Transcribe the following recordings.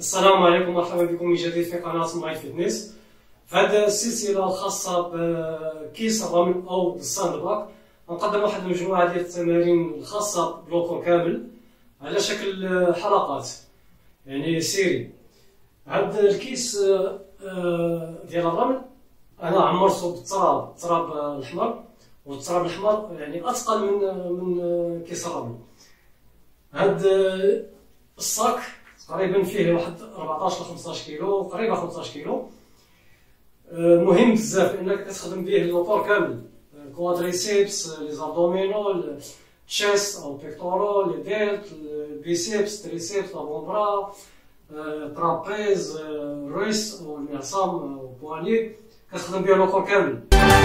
السلام عليكم، مرحبا بكم من جديد في قناة ماي فيتنس. في هذه السلسلة الخاصة بكيس الرمل أو الساند باك نقدم واحد المجموعة ديال التمارين الخاصة بلوكور كامل على شكل حلقات، يعني سيري. هذا الكيس ديال الرمل أنا عمرته بالتراب الأحمر، والتراب الأحمر يعني أثقل من كيس الرمل. هذا الصاك تقريبا فيه واحد 14 ل 15 كيلو، قريبه 15 كيلو. مهم بزاف لانك كتخدم به اللوكور كامل، كوادريسيبس، لي زابدومينو، تشيست او بيكتورو، لي ديلت، البيسيبس، تريسيبس، لافونبرا، ترابيز، ريس او المعصم وبواني، كتخدم به اللوكور كامل.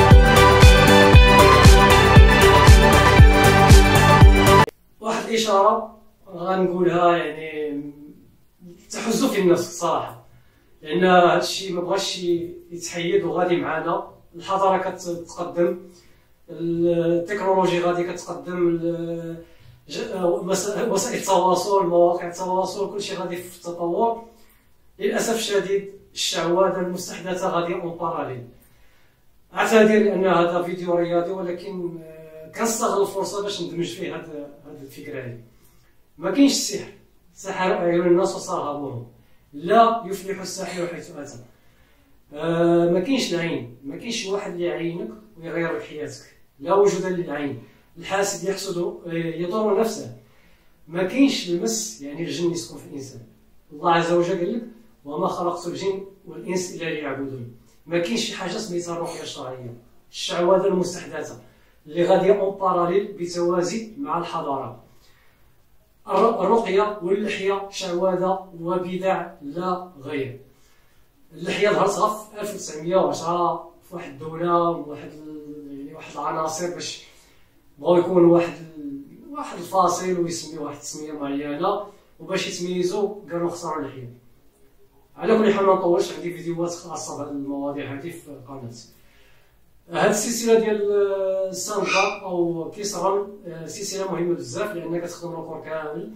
واحد الاشاره غنقولها يعني تحزو في النفس صراحه، لان هذا الشيء ما بغاش يتحيد وغادي معانا. الحضاره كتقدم، التكنولوجي غادي كتقدم، وسائل التواصل، مواقع التواصل، كلشي غادي في التطور. للاسف الشديد الشعوذه المستحدثه غادي اون باراليل. اعتذر لان هذا فيديو رياضي، ولكن كنستغل الفرصه باش ندمج فيه هذه الفكره هذه. ما كاينش السحر، سحر اعين الناس وصرهبوهم، لا يفلح الساحر حيث اتى. ما كاينش العين، ما كاينش واحد اللي يعينك ويغير لك حياتك، لا وجود للعين. الحاسد يحسد يضر نفسه. ما كاينش المس، يعني الجن يسكن في الانسان. الله عز وجل قال لك: وما خلقت الجن والانس الا ليعبدون. ما كاينش شي حاجه سميتها الرقيه الشرعيه، الشعوذه المستحدثه اللي غاديه اون باراليل بتوازي مع الحضاره. الرقية واللحية شعوذة وبدع لا غير. اللحية ظهرتها في 1910 في واحد الدولة، واحد العناصر باش بغاو يكون واحد الفاصل ويسميو واحد التسمية معينة، وباش يتميزوا قالوا اختاروا اللحية. على كل حال ما نطولش، عندي فيديوهات خاصة بهذه المواضيع هذه في القناة. هذه السلسله ديال الساند باك او كيس الرمل سلسله مهمه بزاف، لانها كتخدم الركور كامل.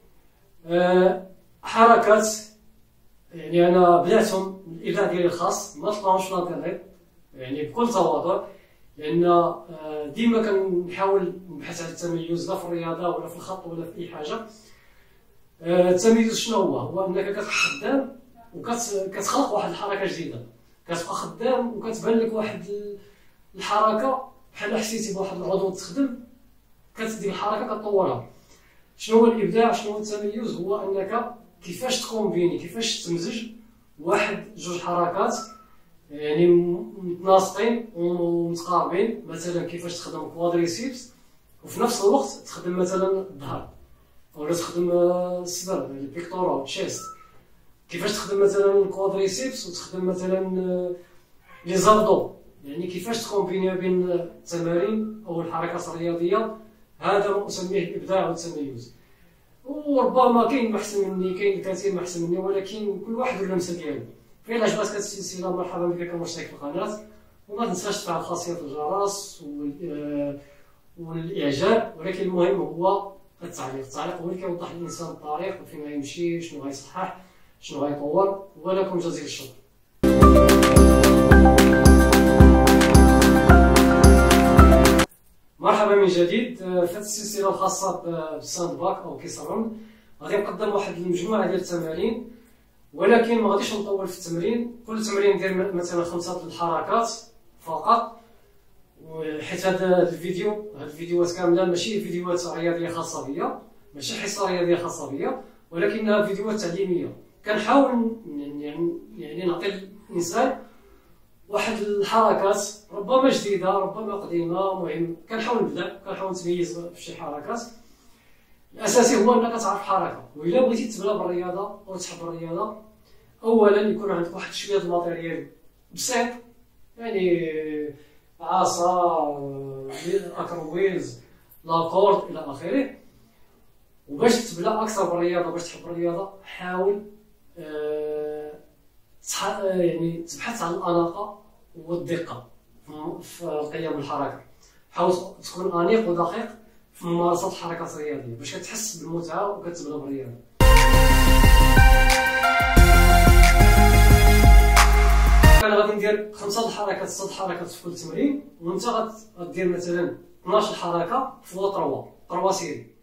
حركات يعني انا بداتهم الابداع ديالي الخاص، ما تلقاهمش في الانترنت، يعني بكل تواضع، لان ديما كنحاول نبحث على التميز، لا في الرياضه ولا في الخط ولا في اي حاجه. التميز شنو هو انك كتبقى خدام وكتخلق واحد الحركه جديده، كتبقى خدام وكتبان لك واحد الحركه بحال حسيتي بواحد العضو تخدم، كتدير الحركه كطورها. شنو هو الابداع؟ شنو هو التميز؟ هو انك كيفاش تكومبيني، كيفاش تمزج واحد جوج حركات يعني متناسقين ومتقاربين. مثلا كيفاش تخدم كوادريسيبس وفي نفس الوقت تخدم مثلا الظهر، او تخدم الصدر، البيكتورو، تشيست. كيفاش تخدم مثلا الكوادريسيبس وتخدم مثلا لي زابدو، يعني كيفاش تكومبيني بين التمارين او الحركات الرياضيه. هذا ما اسميه الابداع والتميز. وربما كاين احسن مني، كاين الكثير احسن مني، ولكن كل واحد واللمسه ديالو. فإلا عجبتك السلسله مرحبا بك كمشترك في القناه، وما تنساش تفعل خاصيه الجرس والاعجاب. ولكن المهم هو التعليق هو اللي كيوضح للانسان الطريق وفين غيمشي، شنو غيصحح، شنو غيطور. ولكم جزيل الشكر. مرحبا من جديد في هذه السلسله الخاصه بالساند باك او كيس الرمل. غادي نقدم واحد المجموعه ديال التمارين، ولكن ما غاديش نطول في التمرين. كل تمرين ندير مثلا 5 الحركات فقط، حيت هذا الفيديوهات كامله ماشي فيديوهات رياضيه خاصه بيا، ماشي حصه رياضيه خاصه بيا، ولكنها فيديوهات تعليميه. كنحاول يعني نعطي الانسان واحد الحركات ربما جديده، ربما قديمه، مهم كنحاول نبدع، كنحاول نتميز في شي حركات. الاساسي هو انك تعرف حركه، والا بغيتي تبدا بالرياضه او تحب الرياضه، اولا يكون عندك واحد شويه د الماتيريال بسيط، يعني عصا، اكرويلز، لاكورد الى اخره. وباش تبدا اكثر بالرياضه، باش تحب الرياضه، حاول يعني تبحث عن الاناقه والدقه في القيام بالحركه. حاول تكون انيق ودقيق في ممارسه الحركات الرياضيه باش كتحس بالمتعه وكتبدا بالرياضه. انا غادي ندير 5 الحركات 6 الحركات في كل تمرين، وانت غدير مثلا 12 حركه فوا 3 سيري.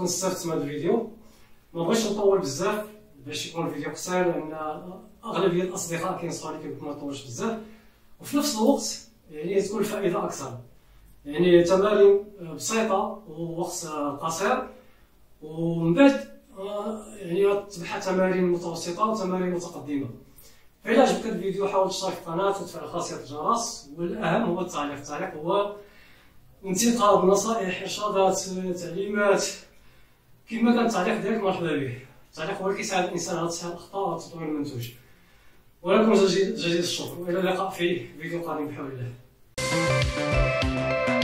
استفدت من هذا الفيديو. ما بغيتش نطول بزاف باش يكون الفيديو قصير، لان اغلبيه الاصدقاء كينصحوا لي كيقولوا ما تطولش بزاف، وفي نفس الوقت يعني تكون الفائده اكثر. يعني تمارين بسيطه ووقت قصير، ومن بعد يعني تبعها تمارين متوسطه وتمارين متقدمه. فإلا عجبك الفيديو حاول تشترك في القناه وتفعل خاصيه الجرس، والاهم هو التعليق هو انتقاد، نصائح، ارشادات، تعليمات. كما كان التعليق ديالك مرحبا به. التعليق هو اللي كيساعد الانسان على تصحيح الاخطاء وتطوير المنتوج. ولكم جزيل الشكر، والى اللقاء في فيديو قادم بحول الله.